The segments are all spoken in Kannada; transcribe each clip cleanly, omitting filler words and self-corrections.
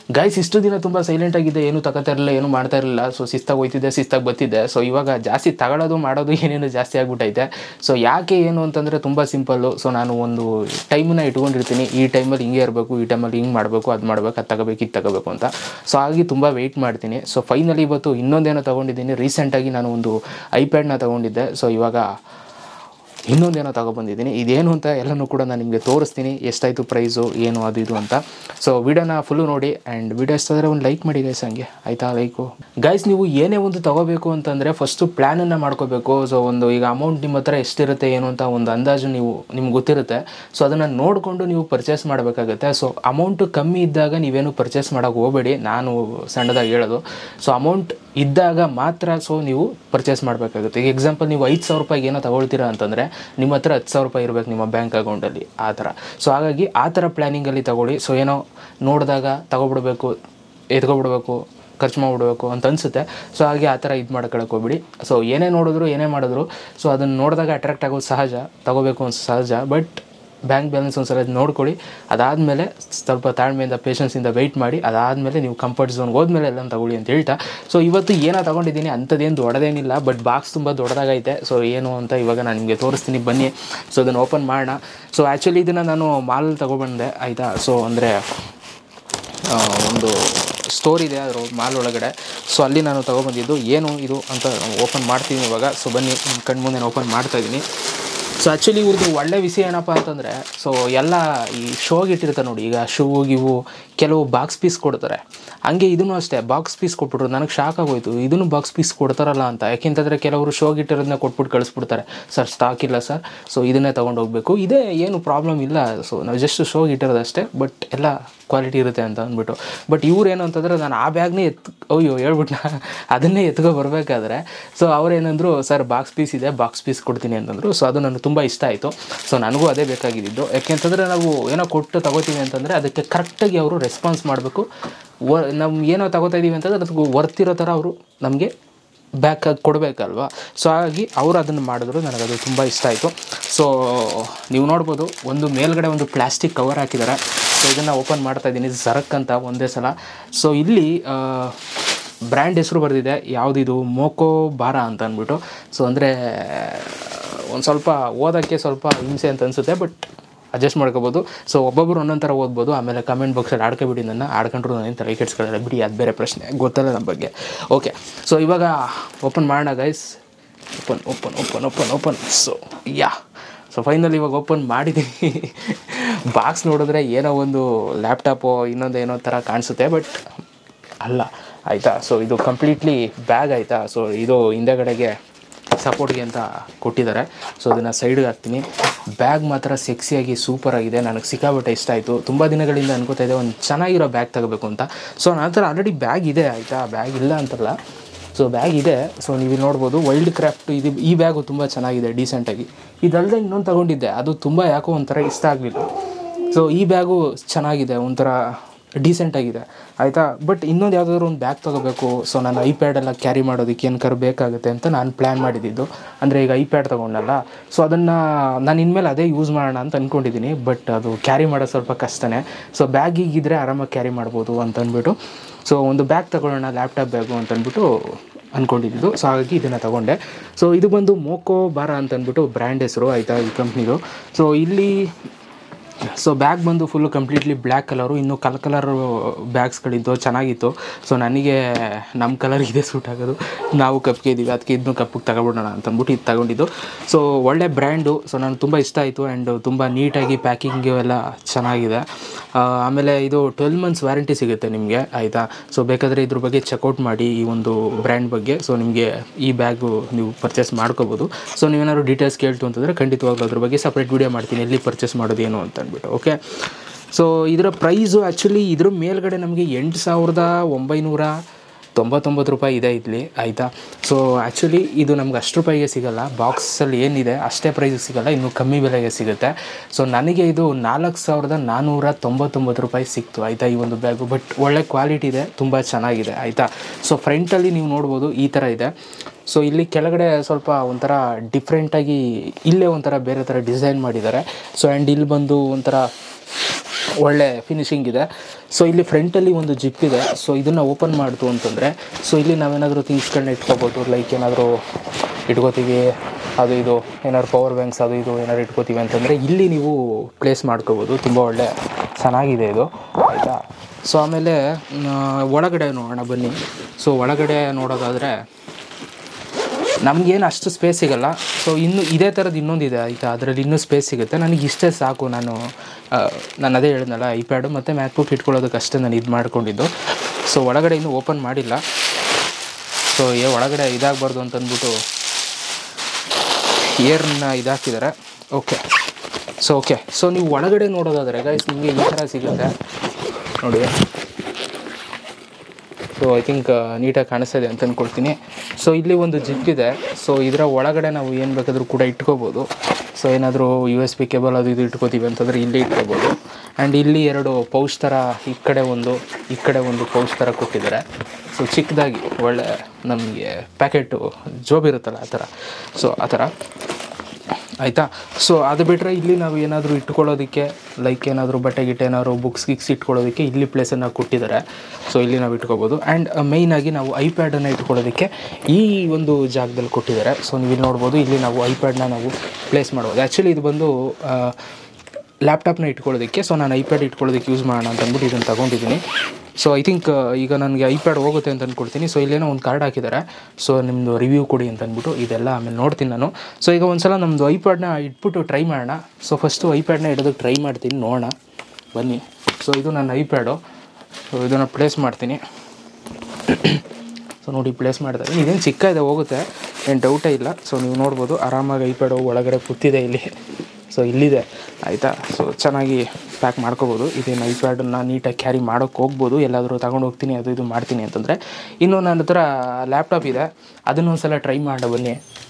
ಗೈಸ್ ಇಷ್ಟು ದಿನ ತುಂಬ ಸೈಲೆಂಟಾಗಿದೆ, ಏನು ತಗೋತಾ ಇರಲಿಲ್ಲ, ಏನು ಮಾಡ್ತಾ ಇರಲಿಲ್ಲ. ಸೊ ಶಿಸ್ತಾಗಿ ಹೋಯ್ತಿದ್ದೆ, ಶಿಸ್ತಾಗಿ ಬರ್ತಿದ್ದೆ. ಸೊ ಇವಾಗ ಜಾಸ್ತಿ ತಗೊಳ್ಳೋದು ಮಾಡೋದು ಏನೇನು ಜಾಸ್ತಿ ಆಗಿಬಿಟ್ಟೈತೆ. ಸೊ ಯಾಕೆ ಏನು ಅಂತಂದರೆ ತುಂಬ ಸಿಂಪಲ್ಲು. ಸೊ ನಾನು ಒಂದು ಟೈಮನ್ನ ಇಟ್ಕೊಂಡಿರ್ತೀನಿ, ಈ ಟೈಮಲ್ಲಿ ಹಿಂಗೆ ಇರಬೇಕು, ಈ ಟೈಮಲ್ಲಿ ಹಿಂಗೆ ಮಾಡಬೇಕು, ಅದು ಮಾಡಬೇಕು, ಅದು ತಗೋಬೇಕು, ಇದು ತಗೋಬೇಕು ಅಂತ. ಸೊ ಹಾಗೆ ತುಂಬ ವೆಯ್ಟ್ ಮಾಡ್ತೀನಿ. ಸೊ ಫೈನಲಿ ಇವತ್ತು ಇನ್ನೊಂದೇನೋ ತೊಗೊಂಡಿದ್ದೀನಿ. ರೀಸೆಂಟಾಗಿ ನಾನು ಒಂದು ಐಪ್ಯಾಡ್ನ ತೊಗೊಂಡಿದ್ದೆ. ಸೊ ಇವಾಗ ಇನ್ನೊಂದೇನೋ ತಗೊಬಂದಿದ್ದೀನಿ. ಇದೇನು ಅಂತ ಎಲ್ಲನೂ ಕೂಡ ನಾನು ನಿಮಗೆ ತೋರಿಸ್ತೀನಿ, ಎಷ್ಟಾಯಿತು ಪ್ರೈಸು, ಏನು ಅದು ಇದು ಅಂತ. ಸೊ ವಿಡಿಯೋನ ಫುಲ್ಲು ನೋಡಿ. ಆ್ಯಂಡ್ ವಿಡಿಯೋ ಇಷ್ಟಾದರೆ ಒಂದು ಲೈಕ್ ಮಾಡಿ ಗೈಸ್, ಹಂಗೆ ಆಯಿತಾ ಲೈಕು. ಗೈಸ್ ನೀವು ಏನೇ ಒಂದು ತೊಗೋಬೇಕು ಅಂತಂದರೆ ಫಸ್ಟು ಪ್ಲ್ಯಾನನ್ನು ಮಾಡ್ಕೋಬೇಕು. ಸೊ ಒಂದು ಈಗ ಅಮೌಂಟ್ ನಿಮ್ಮ ಹತ್ರ ಎಷ್ಟಿರುತ್ತೆ ಏನು ಅಂತ ಒಂದು ಅಂದಾಜು ನಿಮ್ಗೆ ಗೊತ್ತಿರುತ್ತೆ. ಸೊ ಅದನ್ನು ನೋಡಿಕೊಂಡು ನೀವು ಪರ್ಚೇಸ್ ಮಾಡಬೇಕಾಗುತ್ತೆ. ಸೊ ಅಮೌಂಟು ಕಮ್ಮಿ ಇದ್ದಾಗ ನೀವೇನು ಪರ್ಚೇಸ್ ಮಾಡೋಕ್ಕೆ ಹೋಗಬೇಡಿ, ನಾನು ಸಣ್ಣದಾಗಿ ಹೇಳೋದು. ಸೊ ಅಮೌಂಟ್ ಇದ್ದಾಗ ಮಾತ್ರ ಸೊ ನೀವು ಪರ್ಚೇಸ್ ಮಾಡಬೇಕಾಗುತ್ತೆ. ಈಗ ಎಕ್ಸಾಂಪಲ್ ನೀವು 5,000 ರೂಪಾಯಿಗೆ ಏನೋ ತೊಗೊಳ್ತೀರಾ ಅಂತಂದರೆ ನಿಮ್ಮ ಹತ್ರ 10,000 ರೂಪಾಯಿ ಇರಬೇಕು ನಿಮ್ಮ ಬ್ಯಾಂಕ್ ಅಕೌಂಟಲ್ಲಿ, ಆ ಥರ. ಸೊ ಹಾಗಾಗಿ ಆ ಥರ ಪ್ಲ್ಯಾನಿಂಗಲ್ಲಿ ತೊಗೊಳ್ಳಿ. ಸೊ ಏನೋ ನೋಡಿದಾಗ ತೊಗೊಬಿಡ್ಬೇಕು, ಎತ್ಕೊಬಿಡ್ಬೇಕು, ಖರ್ಚು ಮಾಡಿಬಿಡ್ಬೇಕು ಅಂತ ಅನಿಸುತ್ತೆ. ಸೊ ಹಾಗೆ ಆ ಥರ ಇದು ಮಾಡ್ಕೊಳಕ್ಕೆ ಹೋಗ್ಬಿಡಿ. ಸೊ ಏನೇ ನೋಡಿದ್ರು ಏನೇ ಮಾಡಿದ್ರು ಸೊ ಅದನ್ನು ನೋಡಿದಾಗ ಅಟ್ರಾಕ್ಟ್ ಆಗೋದು ಸಹಜ, ತೊಗೋಬೇಕು ಅಂತ ಸಹಜ. ಬಟ್ ಬ್ಯಾಂಕ್ ಬ್ಯಾಲೆನ್ಸ್ ಒಂದು ಸಲ ನೋಡ್ಕೊಳ್ಳಿ. ಅದಾದಮೇಲೆ ಸ್ವಲ್ಪ ತಾಳ್ಮೆಯಿಂದ ಪೇಷನ್ಸಿಂದ ವೆಯ್ಟ್ ಮಾಡಿ, ಅದಾದಮೇಲೆ ನೀವು ಕಂಫರ್ಟ್ ಝೋನ್ಗೆ ಹೋದ್ಮೇಲೆ ಎಲ್ಲ ತೊಗೊಳ್ಳಿ ಅಂತ ಹೇಳ್ತಾ. ಸೊ ಇವತ್ತು ಏನೋ ತೊಗೊಂಡಿದ್ದೀನಿ, ಅಂಥದ್ದೇನು ದೊಡ್ಡದೇನಿಲ್ಲ, ಬಟ್ ಬಾಕ್ಸ್ ತುಂಬ ದೊಡ್ಡದಾಗೈತೆ. ಸೊ ಏನು ಅಂತ ಇವಾಗ ನಾನು ನಿಮಗೆ ತೋರಿಸ್ತೀನಿ, ಬನ್ನಿ. ಸೊ ಅದನ್ನು ಓಪನ್ ಮಾಡೋಣ. ಸೊ ಆ್ಯಕ್ಚುಲಿ ಇದನ್ನು ನಾನು ಮಾಲಲ್ಲಿ ತೊಗೊಬಂದೆ, ಆಯಿತಾ. ಸೊ ಅಂದರೆ ಒಂದು ಸ್ಟೋರ್ ಇದೆ ಅದರ ಮಾಲ್ ಒಳಗಡೆ. ಸೊ ಅಲ್ಲಿ ನಾನು ತೊಗೊಬಂದಿದ್ದು. ಏನು ಇದು ಅಂತ ಓಪನ್ ಮಾಡ್ತೀನಿ ಇವಾಗ. ಸೊ ಬನ್ನಿ, ನಿಮ್ಮ ಕಣ್ಮುಂದೆ ಓಪನ್ ಮಾಡ್ತಾಯಿದ್ದೀನಿ. ಸೊ ಆ್ಯಕ್ಚುಲಿ ಇವ್ರದ್ದು ಒಳ್ಳೆ ವಿಷಯ ಏನಪ್ಪ ಅಂತಂದರೆ, ಸೊ ಎಲ್ಲ ಈ ಶೋಗೆ ಇಟ್ಟಿರ್ತಾರೆ ನೋಡಿ, ಈಗ ಶೂ ಇವು ಕೆಲವು ಬಾಕ್ಸ್ ಪೀಸ್ ಕೊಡ್ತಾರೆ. ಹಂಗೆ ಇದನ್ನು ಅಷ್ಟೇ ಬಾಕ್ಸ್ ಪೀಸ್ ಕೊಟ್ಬಿಟ್ರು. ನನಗೆ ಶಾಕ್ ಆಗೋಯ್ತು, ಇದನ್ನು ಬಾಕ್ಸ್ ಪೀಸ್ ಕೊಡ್ತಾರಲ್ಲ ಅಂತ. ಯಾಕೆಂತಂದರೆ ಕೆಲವರು ಶೋಗೆ ಇಟ್ಟಿರೋದನ್ನ ಕೊಟ್ಬಿಟ್ಟು ಕಳಿಸ್ಬಿಡ್ತಾರೆ, ಸರ್ ಸ್ಟಾಕ್ ಇಲ್ಲ ಸರ್, ಸೊ ಇದನ್ನೇ ತೊಗೊಂಡು ಹೋಗಬೇಕು, ಇದೇ ಏನು ಪ್ರಾಬ್ಲಮ್ ಇಲ್ಲ, ಸೊ ನಾವು ಜಸ್ಟ್ ಶೋಗೆ ಇಟ್ಟಿರೋದಷ್ಟೇ, ಬಟ್ ಎಲ್ಲ ಕ್ವಾಲಿಟಿ ಇರುತ್ತೆ ಅಂತ ಅಂದ್ಬಿಟ್ಟು. ಬಟ್ ಇವ್ರು ಏನು ಅಂತಂದರೆ, ನಾನು ಆ ಬ್ಯಾಗ್ನೇ ಹೇಳ್ಬಿಟ್ನ ಅದನ್ನೇ ಎತ್ಕೊ ಬರಬೇಕಾದ್ರೆ ಸೊ ಅವ್ರೇನಂದ್ರು, ಸರ್ ಬಾಕ್ಸ್ ಪೀಸ್ ಇದೆ, ಬಾಕ್ಸ್ ಪೀಸ್ ಕೊಡ್ತೀನಿ ಅಂತಂದರು. ಸೊ ಅದು ನನಗೆ ತುಂಬ ಇಷ್ಟ ಆಯಿತು. ಸೊ ನನಗೂ ಅದೇ ಬೇಕಾಗಿದ್ದು. ಯಾಕೆಂತಂದರೆ ನಾವು ಏನೋ ಕೊಟ್ಟು ತೊಗೋತೀವಿ ಅಂತಂದರೆ ಅದಕ್ಕೆ ಕರೆಕ್ಟಾಗಿ ಅವರು ರೆಸ್ಪಾನ್ಸ್ ಮಾಡಬೇಕು. ನಾವು ಏನೋ ತೊಗೋತಾ ಇದ್ದೀವಿ ಅಂತಂದರೆ ಅದಕ್ಕೆ ವರ್ತಿರೋ ಥರ ಅವರು ನಮಗೆ ಬ್ಯಾಕ್ ಕೊಡಬೇಕಲ್ವ. ಸೊ ಹಾಗಾಗಿ ಅವರು ಅದನ್ನು ಮಾಡಿದ್ರು, ನನಗದು ತುಂಬ ಇಷ್ಟ ಆಯಿತು. ಸೊ ನೀವು ನೋಡ್ಬೋದು, ಒಂದು ಮೇಲ್ಗಡೆ ಒಂದು ಪ್ಲಾಸ್ಟಿಕ್ ಕವರ್ ಹಾಕಿದ್ದಾರೆ. ಸೊ ಇದನ್ನು ಓಪನ್ ಮಾಡ್ತಾಯಿದ್ದೀನಿ, ಝರಕ್ ಅಂತ ಒಂದೇ ಸಲ. ಸೊ ಇಲ್ಲಿ ಬ್ರ್ಯಾಂಡ್ ಹೆಸರು ಬರೆದಿದೆ, ಯಾವುದಿದು ಮೋಕೋ ಬಾರ ಅಂತ ಅಂದ್ಬಿಟ್ಟು. ಸೊ ಅಂದರೆ ಒಂದು ಸ್ವಲ್ಪ ಓದೋಕ್ಕೆ ಸ್ವಲ್ಪ ಹಿಂಸೆ ಅಂತ ಅನಿಸುತ್ತೆ, ಬಟ್ ಅಡ್ಜಸ್ಟ್ ಮಾಡ್ಕೋಬೋದು. ಸೊ ಒಬ್ಬೊಬ್ಬರು ಒಂದೊಂದು ಥರ ಓದ್ಬೋದು. ಆಮೇಲೆ ಕಮೆಂಟ್ ಬಾಕ್ಸಲ್ಲಿ ಆಡ್ಕೊಬಿಡಿ, ಆಡ್ಕೊಂಡ್ರು ನಾನೇನು ತಲೆ ಕೆಡ್ಸ್ಕೊಳ್ಳಲ್ಲ ಬಿಡಿ, ಅದು ಬೇರೆ ಪ್ರಶ್ನೆ, ಗೊತ್ತಲ್ಲ ನಮ್ಮ ಬಗ್ಗೆ. ಓಕೆ, ಸೊ ಇವಾಗ ಓಪನ್ ಮಾಡೋಣ guys. Open. So so finally ಇವಾಗ ಓಪನ್ ಮಾಡಿದ್ದೀನಿ. ಬಾಕ್ಸ್ ನೋಡಿದ್ರೆ ಏನೋ ಒಂದು ಲ್ಯಾಪ್ಟಾಪು ಇನ್ನೊಂದು ಏನೋ ಥರ ಕಾಣಿಸುತ್ತೆ, ಬಟ್ ಅಲ್ಲ, ಆಯಿತಾ. ಸೊ ಇದು ಕಂಪ್ಲೀಟ್ಲಿ ಬ್ಯಾಗ್, ಆಯಿತಾ. ಸೊ ಇದು ಹಿಂದೆಗಡೆಗೆ ಸಪೋರ್ಟ್ಗೆ ಅಂತ ಕೊಟ್ಟಿದ್ದಾರೆ. ಸೊ ಅದನ್ನು ಸೈಡ್ಗೆ ಹಾಕ್ತೀನಿ. ಬ್ಯಾಗ್ ಮಾತ್ರ ಸೆಕ್ಸಿಯಾಗಿ ಸೂಪರಾಗಿದೆ, ನನಗೆ ಸಿಕ್ಕಾಬಿಟ್ಟೆ ಇಷ್ಟ ಆಯಿತು. ತುಂಬ ದಿನಗಳಿಂದ ಅನ್ಕೋತಾ ಇದೆ ಒಂದು ಚೆನ್ನಾಗಿರೋ ಬ್ಯಾಗ್ ತಗೋಬೇಕು ಅಂತ. ಸೊ ನನ್ನ ಹತ್ರ ಆಲ್ರೆಡಿ ಬ್ಯಾಗ್ ಇದೆ, ಆಯಿತಾ, ಬ್ಯಾಗ್ ಇಲ್ಲ ಅಂತಲ್ಲ. ಸೊ ಬ್ಯಾಗ್ ಇದೆ. ಸೊ ನೀವು ನೋಡ್ಬೋದು, ವೈಲ್ಡ್ ಕ್ರಾಫ್ಟ್ ಇದು, ಈ ಬ್ಯಾಗು ತುಂಬ ಚೆನ್ನಾಗಿದೆ, ಡೀಸೆಂಟಾಗಿ. ಇದಲ್ಲದೆ ಇನ್ನೊಂದು ತೊಗೊಂಡಿದ್ದೆ, ಅದು ತುಂಬ ಯಾಕೋ ಒಂಥರ ಇಷ್ಟ ಆಗಲಿಲ್ಲ. ಸೊ ಈ ಬ್ಯಾಗು ಚೆನ್ನಾಗಿದೆ, ಒಂಥರ ಡೀಸೆಂಟಾಗಿದೆ, ಆಯಿತಾ. ಬಟ್ ಇನ್ನೊಂದು ಯಾವುದಾದ್ರೂ ಒಂದು ಬ್ಯಾಗ್ ತೊಗೋಬೇಕು. ಸೊ ನಾನು ಐಪ್ಯಾಡೆಲ್ಲ ಕ್ಯಾರಿ ಮಾಡೋದಕ್ಕೆ ಏನಕ್ಕಾರು ಬೇಕಾಗುತ್ತೆ ಅಂತ ನಾನು ಪ್ಲ್ಯಾನ್ ಮಾಡಿದ್ದು. ಅಂದರೆ ಈಗ ಐಪ್ಯಾಡ್ ತೊಗೊಂಡಲ್ಲ, ಸೊ ಅದನ್ನು ನಾನು ಇನ್ಮೇಲೆ ಅದೇ ಯೂಸ್ ಮಾಡೋಣ ಅಂತ ಅಂದ್ಕೊಂಡಿದ್ದೀನಿ. ಬಟ್ ಅದು ಕ್ಯಾರಿ ಮಾಡೋದು ಸ್ವಲ್ಪ ಕಷ್ಟನೇ. ಸೊ ಬ್ಯಾಗಿಗಿದ್ರೆ ಆರಾಮಾಗಿ ಕ್ಯಾರಿ ಮಾಡ್ಬೋದು ಅಂತ ಅಂದ್ಬಿಟ್ಟು ಸೊ ಒಂದು ಬ್ಯಾಗ್ ತೊಗೊಳ್ಳೋಣ, ಲ್ಯಾಪ್ಟಾಪ್ ಬ್ಯಾಗು ಅಂತ ಅಂದ್ಬಿಟ್ಟು ಅಂದ್ಕೊಂಡಿದ್ದು. ಸೊ ಹಾಗಾಗಿ ಇದನ್ನು ತೊಗೊಂಡೆ. ಸೊ ಇದು ಬಂದು ಮೋಕೋ ಬಾರ ಅಂತ ಅಂದ್ಬಿಟ್ಟು ಬ್ರ್ಯಾಂಡ್ ಹೆಸರು, ಆಯಿತಾ, ಈ ಕಂಪ್ನಿದು. ಸೊ ಇಲ್ಲಿ ಸೊ ಬ್ಯಾಗ್ ಬಂದು ಫುಲ್ಲು ಕಂಪ್ಲೀಟ್ಲಿ ಬ್ಲ್ಯಾಕ್ ಕಲರು. ಇನ್ನು ಕಲರ್ ಬ್ಯಾಗ್ಸ್ಗಳಿದ್ದು ಚೆನ್ನಾಗಿತ್ತು. ಸೊ ನನಗೆ ನಮ್ಮ ಕಲರ್ ಇದೆ ಸೂಟ್ ಆಗೋದು, ನಾವು ಕಪ್ಪಿಗೆ ಇದ್ದೀವಿ, ಅದಕ್ಕೆ ಇದನ್ನು ಕಪ್ಪಿಗೆ ತಗೊಬಿಡೋಣ ಅಂತಂದ್ಬಿಟ್ಟು ಇದು ತಗೊಂಡಿದ್ದು. ಸೊ ಒಳ್ಳೆ ಬ್ರ್ಯಾಂಡು. ಸೊ ನನಗೆ ತುಂಬ ಇಷ್ಟ ಆಯಿತು. ಆ್ಯಂಡ್ ತುಂಬ ನೀಟಾಗಿ ಪ್ಯಾಕಿಂಗು ಎಲ್ಲ ಚೆನ್ನಾಗಿದೆ. ಆಮೇಲೆ ಇದು 12 months ವ್ಯಾರಂಟಿ ಸಿಗುತ್ತೆ ನಿಮಗೆ, ಆಯಿತಾ. ಸೊ ಬೇಕಾದರೆ ಇದ್ರ ಬಗ್ಗೆ ಚೆಕ್ಔಟ್ ಮಾಡಿ, ಈ ಒಂದು ಬ್ರ್ಯಾಂಡ್ ಬಗ್ಗೆ. ಸೊ ನಿಮಗೆ ಈ ಬ್ಯಾಗು ನೀವು ಪರ್ಚೇಸ್ ಮಾಡ್ಕೋಬೋದು. ಸೊ ನೀವೇನಾದ್ರು ಡೀಟೇಲ್ಸ್ ಕೇಳ್ತು ಅಂತಂದರೆ ಖಂಡಿತವಾಗ್ಲೂ ಅದ್ರ ಬಗ್ಗೆ ಸಪ್ರೇಟ್ ವೀಡಿಯೋ ಮಾಡ್ತೀನಿ, ಎಲ್ಲಿ ಪರ್ಚೇಸ್ ಮಾಡೋದು ಏನು ಅಂತ ಅಂದ್ಬಿಟ್ಟು. ಓಕೆ, ಸೊ ಇದರ ಪ್ರೈಸು ಆ್ಯಕ್ಚುಲಿ ಇದ್ರ ಮೇಲ್ಗಡೆ ನಮಗೆ 8,999 ರೂಪಾಯಿ ಇದೆ ಇಲ್ಲಿ, ಆಯಿತಾ. ಸೊ ಆ್ಯಕ್ಚುಲಿ ಇದು ನಮ್ಗೆ ಅಷ್ಟು ರೂಪಾಯಿಗೆ ಸಿಗೋಲ್ಲ, ಬಾಕ್ಸಲ್ಲಿ ಏನಿದೆ ಅಷ್ಟೇ ಪ್ರೈಸಿಗೆ ಸಿಗೋಲ್ಲ, ಇನ್ನೂ ಕಮ್ಮಿ ಬೆಲೆಗೆ ಸಿಗುತ್ತೆ. ಸೊ ನನಗೆ ಇದು 4,499 ರೂಪಾಯಿ ಸಿಕ್ತು, ಆಯಿತಾ, ಈ ಒಂದು ಬ್ಯಾಗು. ಬಟ್ ಒಳ್ಳೆ ಕ್ವಾಲಿಟಿ ಇದೆ, ತುಂಬ ಚೆನ್ನಾಗಿದೆ, ಆಯಿತಾ. ಸೊ ಫ್ರಂಟಲ್ಲಿ ನೀವು ನೋಡ್ಬೋದು ಈ ಥರ ಇದೆ. ಸೊ ಇಲ್ಲಿ ಕೆಳಗಡೆ ಸ್ವಲ್ಪ ಒಂಥರ ಡಿಫ್ರೆಂಟಾಗಿ ಇಲ್ಲೇ ಒಂಥರ ಬೇರೆ ಥರ ಡಿಸೈನ್ ಮಾಡಿದ್ದಾರೆ. ಸೊ ಆ್ಯಂಡ್ ಇಲ್ಲಿ ಬಂದು ಒಂಥರ ಒಳ್ಳೆ ಫಿನಿಶಿಂಗ್ ಇದೆ. ಸೊ ಇಲ್ಲಿ ಫ್ರಂಟಲ್ಲಿ ಒಂದು ಜಿಪ್ ಇದೆ. ಸೊ ಇದನ್ನು ಓಪನ್ ಮಾಡ್ತು ಅಂತಂದರೆ ಸೊ ಇಲ್ಲಿ ನಾವೇನಾದರೂ ಥಿಂಗ್ಸ್ಗಳನ್ನ ಇಟ್ಕೋಬೋದು. ಲೈಕ್ ಏನಾದರೂ ಇಟ್ಕೋತೀವಿ, ಅದು ಇದು ಏನಾದ್ರು ಪವರ್ ಬ್ಯಾಂಕ್ಸ್ ಅದು ಇದು ಏನಾದ್ರು ಇಟ್ಕೋತೀವಿ ಅಂತಂದರೆ ಇಲ್ಲಿ ನೀವು ಪ್ಲೇಸ್ ಮಾಡ್ಕೋಬೋದು. ತುಂಬ ಒಳ್ಳೆ ಚೆನ್ನಾಗಿದೆ ಇದು, ಆಯಿತಾ. ಸೊ ಆಮೇಲೆ ಒಳಗಡೆ ನೋಡೋಣ ಬನ್ನಿ. ಸೊ ಒಳಗಡೆ ನೋಡೋದಾದರೆ ನಮಗೇನು ಅಷ್ಟು ಸ್ಪೇಸ್ ಸಿಗೋಲ್ಲ. ಸೊ ಇನ್ನು ಇದೇ ಥರದ್ದು ಇನ್ನೊಂದಿದೆ, ಆಯಿತಾ. ಅದರಲ್ಲಿ ಇನ್ನೂ ಸ್ಪೇಸ್ ಸಿಗುತ್ತೆ. ನನಗೆ ಇಷ್ಟೇ ಸಾಕು. ನಾನು ಅದೇ ಹೇಳಿದ್ನಲ್ಲ, ಐಪ್ಯಾಡು ಮತ್ತು ಮ್ಯಾಕ್ಬುಕ್ ಇಟ್ಕೊಳ್ಳೋದಕ್ಕಷ್ಟೇ ನಾನು ಇದು ಮಾಡ್ಕೊಂಡಿದ್ದು. ಸೊ ಒಳಗಡೆ ಇನ್ನೂ ಓಪನ್ ಮಾಡಿಲ್ಲ. ಸೊ ಒಳಗಡೆ ಇದಾಗಬಾರ್ದು ಅಂತಂದ್ಬಿಟ್ಟು ಏರ್ನ ಇದಾಕಿದ್ದಾರೆ. ಓಕೆ. ಸೊ ನೀವು ಒಳಗಡೆ ನೋಡೋದಾದರೆ ಗೈಸ್ ನಿಮಗೆ ಈ ಥರ ಸಿಗುತ್ತೆ ನೋಡಿ. ಸೊ ಐ ಥಿಂಕ್ ನೀಟಾಗಿ ಕಾಣಿಸ್ತಿದೆ ಅಂತ ಅಂದ್ಕೊಳ್ತೀನಿ. ಸೊ ಇಲ್ಲಿ ಒಂದು ಜಿಪ್ ಇದೆ. ಸೊ ಇದರ ಒಳಗಡೆ ನಾವು ಏನು ಬೇಕಾದರೂ ಕೂಡ ಇಟ್ಕೋಬೋದು. ಸೊ ಏನಾದರೂ USB ಕೇಬಲ್ ಅದು ಇದು ಇಟ್ಕೋತೀವಿ ಅಂತಂದರೆ ಇಲ್ಲಿ ಇಟ್ಕೋಬೋದು. ಆ್ಯಂಡ್ ಇಲ್ಲಿ 2 ಪೌಚ್ ಥರ ಈ ಕಡೆ ಒಂದು ಪೌಚ್ ಥರ ಕೊಟ್ಟಿದ್ದಾರೆ. ಸೊ ಚಿಕ್ಕದಾಗಿ ಒಳ್ಳೆ ನಮಗೆ ಪ್ಯಾಕೆಟು ಜೋಬಿರುತ್ತಲ್ಲ ಆ ಥರ. ಸೊ ಆ ಥರ, ಆಯಿತಾ. ಸೊ ಅದು ಬಿಟ್ಟರೆ ಇಲ್ಲಿ ನಾವು ಏನಾದರೂ ಇಟ್ಕೊಳ್ಳೋದಕ್ಕೆ ಲೈಕ್ ಏನಾದರೂ ಬಟ್ಟೆ ಗಿಟ್ಟೆ ಏನಾದ್ರು ಬುಕ್ಸ್ ಇಟ್ಕೊಳ್ಳೋದಕ್ಕೆ ಇಲ್ಲಿ ಪ್ಲೇಸನ್ನು ಕೊಟ್ಟಿದ್ದಾರೆ. ಸೊ ಇಲ್ಲಿ ನಾವು ಇಟ್ಕೋಬೋದು. ಆ್ಯಂಡ್ ಮೇಯ್ನಾಗಿ ನಾವು ಐಪ್ಯಾಡನ್ನು ಇಟ್ಕೊಳ್ಳೋದಕ್ಕೆ ಈ ಒಂದು ಜಾಗದಲ್ಲಿ ಕೊಟ್ಟಿದ್ದಾರೆ. ಸೊ ನೀವು ಇಲ್ಲಿ ನೋಡ್ಬೋದು, ಇಲ್ಲಿ ನಾವು ಐಪ್ಯಾಡನ್ನ ನಾವು ಪ್ಲೇಸ್ ಮಾಡ್ಬೋದು. ಆ್ಯಕ್ಚುಲಿ ಇದು ಬಂದು ಲ್ಯಾಪ್ಟಾಪ್ನ ಇಟ್ಕೊಳ್ಳೋದಕ್ಕೆ. ಸೊ ನಾನು ಐಪ್ಯಾಡ್ ಇಟ್ಕೊಳ್ಳೋದಕ್ಕೆ ಯೂಸ್ ಮಾಡೋಣ ಅಂತ ಅಂದ್ಬಿಟ್ಟು ಇದನ್ನು ತೊಗೊಂಡಿದ್ದೀನಿ. ಸೊ ಐ ಥಿಂಕ್ ಈಗ ನನಗೆ ಐಪ್ಯಾಡ್ ಹೋಗುತ್ತೆ ಅಂತ ಅಂದ್ಕೊಳ್ತೀನಿ. ಸೊ ಇಲ್ಲೇನೋ ಒಂದು ಕಾರ್ಡ್ ಹಾಕಿದ್ದಾರೆ. ಸೊ ನಿಮ್ಮದು ರಿವ್ಯೂ ಕೊಡಿ ಅಂತ ಅಂದ್ಬಿಟ್ಟು ಇದೆಲ್ಲ ಆಮೇಲೆ ನೋಡ್ತೀನಿ ನಾನು. ಸೊ ಈಗ ಒಂದು ಸಲ ನಮ್ಮದು ಐಪ್ಯಾಡ್ನ ಇಟ್ಬಿಟ್ಟು ಟ್ರೈ ಮಾಡೋಣ. ಸೊ ಫಸ್ಟು ಐಪ್ಯಾಡ್ನ ಇಡೋದಕ್ಕೆ ಟ್ರೈ ಮಾಡ್ತೀನಿ, ನೋಡೋಣ ಬನ್ನಿ. ಸೊ ಇದು ನನ್ನ ಐಪ್ಯಾಡು. ಸೊ ಇದನ್ನು ಪ್ಲೇಸ್ ಮಾಡ್ತೀನಿ. ಸೊ ನೋಡಿ ಪ್ಲೇಸ್ ಮಾಡ್ತಾರೆ. ಇದೇನು ಚಿಕ್ಕ ಇದೆ, ಹೋಗುತ್ತೆ, ಏನು ಡೌಟೇ ಇಲ್ಲ. ಸೊ ನೀವು ನೋಡ್ಬೋದು ಆರಾಮಾಗಿ ಐಪ್ಯಾಡು ಒಳಗಡೆ ಕೂತಿದೆ ಇಲ್ಲಿ. ಸೊ ಇಲ್ಲಿದೆ, ಆಯಿತಾ. ಸೊ ಚೆನ್ನಾಗಿ ಪ್ಯಾಕ್ ಮಾಡ್ಕೋಬೋದು. ಇದೇನು ಐಪ್ಯಾಡನ್ನು ನೀಟಾಗಿ ಕ್ಯಾರಿ ಮಾಡೋಕ್ಕೆ ಹೋಗ್ಬೋದು. ಎಲ್ಲಾದರೂ ತಗೊಂಡು ಹೋಗ್ತೀನಿ ಅದು ಇದು ಮಾಡ್ತೀನಿ ಅಂತಂದರೆ. ಇನ್ನು ನನ್ನ ಹತ್ರ ಲ್ಯಾಪ್ಟಾಪ್ ಇದೆ, ಅದನ್ನು ಒಂದು ಸಲ ಟ್ರೈ ಮಾಡಿ ಬನ್ನಿ.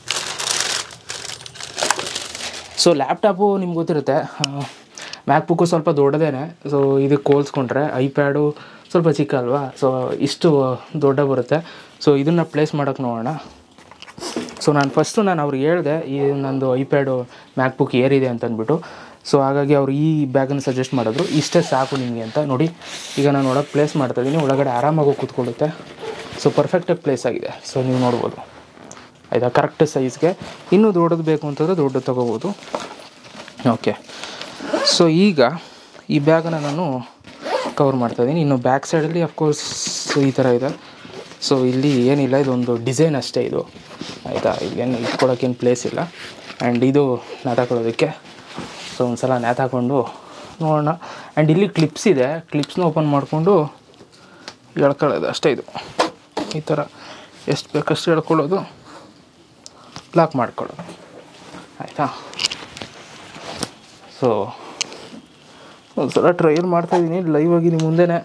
ಸೊ ಲ್ಯಾಪ್ಟಾಪು ನಿಮ್ಗೆ ಗೊತ್ತಿರುತ್ತೆ, ಮ್ಯಾಕ್ಬುಕ್ಕು ಸ್ವಲ್ಪ ದೊಡ್ಡದೇನೆ. ಸೊ ಇದಕ್ಕೆ ಹೋಲಿಸ್ಕೊಂಡ್ರೆ ಐಪ್ಯಾಡು ಸ್ವಲ್ಪ ಚಿಕ್ಕ ಅಲ್ವಾ. ಸೊ ಇಷ್ಟು ದೊಡ್ಡ ಬರುತ್ತೆ. ಸೊ ಇದನ್ನು ಪ್ಲೇಸ್ ಮಾಡೋಕ್ಕೆ ನೋಡೋಣ. ಸೊ ನಾನು ಅವ್ರಿಗೆ ಹೇಳಿದೆ ಈ ನಂದು ಐಪ್ಯಾಡು ಮ್ಯಾಕ್ಬುಕ್ ಏರಿದೆ ಅಂತ ಅಂದ್ಬಿಟ್ಟು. ಸೊ ಹಾಗಾಗಿ ಅವರು ಈ ಬ್ಯಾಗನ್ನು ಸಜೆಸ್ಟ್ ಮಾಡಿದ್ರು, ಇಷ್ಟೇ ಸಾಕು ನಿಮಗೆ ಅಂತ. ನೋಡಿ ಈಗ ನಾನು ಒಳಗೆ ಪ್ಲೇಸ್ ಮಾಡ್ತಾಯಿದ್ದೀನಿ. ಒಳಗಡೆ ಆರಾಮಾಗಿ ಕೂತ್ಕೊಳ್ಳುತ್ತೆ. ಸೊ ಪರ್ಫೆಕ್ಟಾಗಿ ಪ್ಲೇಸ್ ಆಗಿದೆ. ಸೊ ನೀವು ನೋಡ್ಬೋದು, ಆಯಿತಾ. ಕರೆಕ್ಟ್ ಸೈಜ್ಗೆ. ಇನ್ನೂ ದೊಡ್ಡದು ಬೇಕು ಅಂತಂದರೆ ದೊಡ್ಡದು ತೊಗೋಬೋದು. ಓಕೆ. ಸೊ ಈಗ ಈ ಬ್ಯಾಗನ್ನು ನಾನು ಕವರ್ ಮಾಡ್ತಾಯಿದ್ದೀನಿ. ಇನ್ನು ಬ್ಯಾಕ್ ಸೈಡಲ್ಲಿ ಅಫ್ಕೋರ್ಸ್ ಈ ಥರ ಇದೆ. ಸೊ ಇಲ್ಲಿ ಏನಿಲ್ಲ, ಇದೊಂದು ಡಿಸೈನ್ ಅಷ್ಟೇ ಇದು, ಆಯಿತಾ. ಈಗೇನು ಇಟ್ಕೊಳೋಕ್ಕೇನು ಪ್ಲೇಸ್ ಇಲ್ಲ. ಆ್ಯಂಡ್ ಇದು ನೇತಾಕೊಳ್ಳೋದಕ್ಕೆ. ಸೊ ಒಂದು ಸಲ ನೇತಾಕೊಂಡು ನೋಡೋಣ. ಆ್ಯಂಡ್ ಇಲ್ಲಿ ಕ್ಲಿಪ್ಸ್ ಇದೆ, ಕ್ಲಿಪ್ಸ್ನ ಓಪನ್ ಮಾಡಿಕೊಂಡು ಎಳ್ಕೊಳ್ಳೋದು ಅಷ್ಟೇ. ಇದು ಈ ಥರ ಎಷ್ಟು ಬೇಕಷ್ಟು ಎಳ್ಕೊಳ್ಳೋದು, ಲಾಕ್ ಮಾಡ್ಕೊಳ್ಳೋದು, ಆಯಿತಾ. ಸೊ ಒಂದು ಸಲ ಟ್ರಯಲ್ ಮಾಡ್ತಾಯಿದ್ದೀನಿ ಲೈವಾಗಿ ನಿಮ್ಮ ಮುಂದೆನೇ.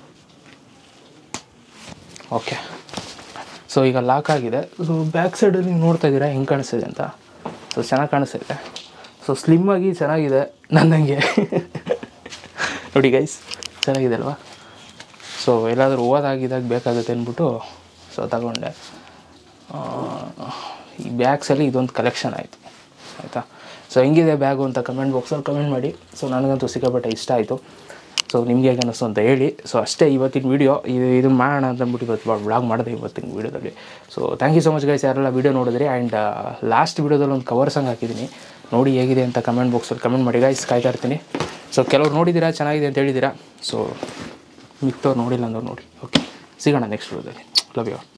ಓಕೆ. ಸೊ ಈಗ ಲಾಕ್ ಆಗಿದೆ. ಸೊ ಬ್ಯಾಕ್ ಸೈಡಲ್ಲಿ ನೀವು ನೋಡ್ತಾ ಇದ್ದೀರಾ ಹೆಂಗೆ ಕಾಣಿಸ್ತಿದೆ ಅಂತ. ಸೊ ಚೆನ್ನಾಗಿ ಕಾಣಿಸ್ತಿದೆ. ಸೊ ಸ್ಲಿಮ್ಮಾಗಿ ಚೆನ್ನಾಗಿದೆ ನನ್ನಂಗೆ. ನೋಡಿ ಗೈಸ್, ಚೆನ್ನಾಗಿದೆ ಅಲ್ವಾ. ಸೊ ಎಲ್ಲಾದರೂ ಓದಾಗಿದ್ದಾಗ ಬೇಕಾಗುತ್ತೆ ಅಂದ್ಬಿಟ್ಟು ಸೊ ತಗೊಂಡೆ. ಈ ಬ್ಯಾಗ್ಸಲ್ಲಿ ಇದೊಂದು ಕಲೆಕ್ಷನ್ ಆಯಿತು, ಆಯಿತಾ. ಸೊ ಹೆಂಗಿದೆ ಬ್ಯಾಗು ಅಂತ ಕಮೆಂಟ್ ಬಾಕ್ಸಲ್ಲಿ ಕಮೆಂಟ್ ಮಾಡಿ. ಸೊ ನನಗಂತೂ ಸಿಕ್ಕಾಪಟ್ಟೆ ಇಷ್ಟ ಆಯಿತು. ಸೊ ನಿಮಗೆ ಹೇಗೆ ಅನ್ನಿಸ್ತು ಅಂತ ಹೇಳಿ. ಸೊ ಅಷ್ಟೇ ಇವತ್ತಿನ ವೀಡಿಯೋ. ಇದನ್ನು ಮಾಡೋಣ ಅಂತಂದ್ಬಿಟ್ಟು ಇವತ್ತು ವ್ಲಾಗ್ ಮಾಡಿದೆ ಇವತ್ತಿನ ವೀಡಿಯೋದಲ್ಲಿ. So thank you so much guys ಯಾರೆಲ್ಲ ವೀಡಿಯೋ ನೋಡಿದ್ರಿ. ಆ್ಯಂಡ್ ಲಾಸ್ಟ್ ವೀಡಿಯೋದಲ್ಲಿ ಒಂದು ಕವರ್ ಸಾಂಗ್ ಹಾಕಿದ್ದೀನಿ, ನೋಡಿ ಹೇಗಿದೆ ಅಂತ ಕಮೆಂಟ್ ಬಾಕ್ಸಲ್ಲಿ ಕಮೆಂಟ್ ಮಾಡಿ ಗೈಸ್, ಕಾಯ್ತಾ ಇರ್ತೀನಿ. ಸೊ ಕೆಲವ್ರು ನೋಡಿದ್ದೀರಾ, ಚೆನ್ನಾಗಿದೆ ಅಂತ ಹೇಳಿದ್ದೀರಾ. ಸೊ ಮಿಕ್ತವ್ರು ನೋಡಿಲ್ಲ ಅಂದವ್ರು ನೋಡಿ. ಓಕೆ, ಸಿಗೋಣ ನೆಕ್ಸ್ಟ್ ವೀಡಿಯೋದಲ್ಲಿ. Love you.